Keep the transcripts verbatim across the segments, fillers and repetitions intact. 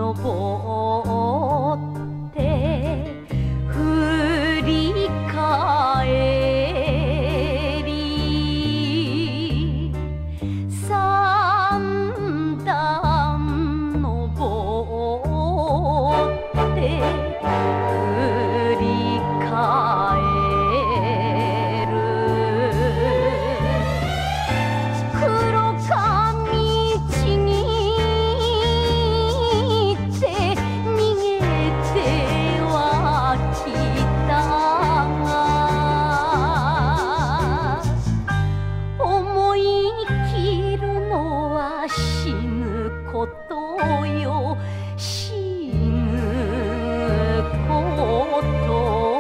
登って振り返り三段登って振り返る黒髪ちぎって逃げてはきたが思い切るのは死ぬことよ死ぬこと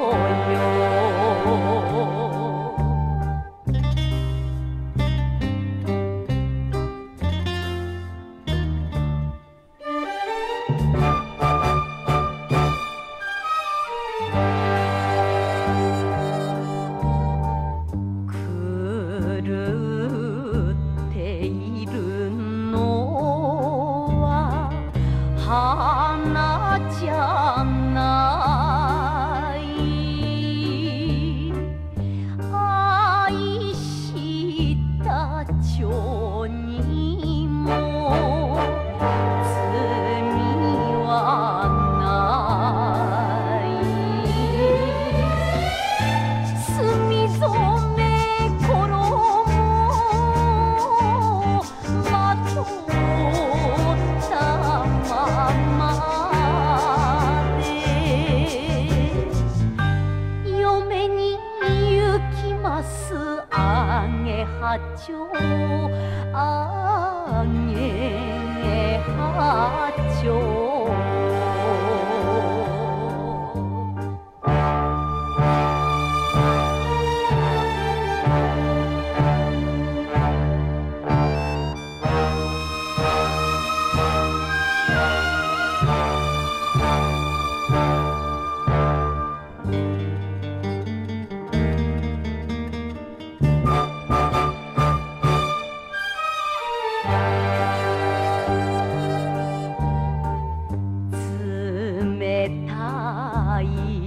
狂っているのは花じゃない愛した蝶にも罪はない墨染め衣まとったままで嫁に行きますあげはちょあげはちょ冷たい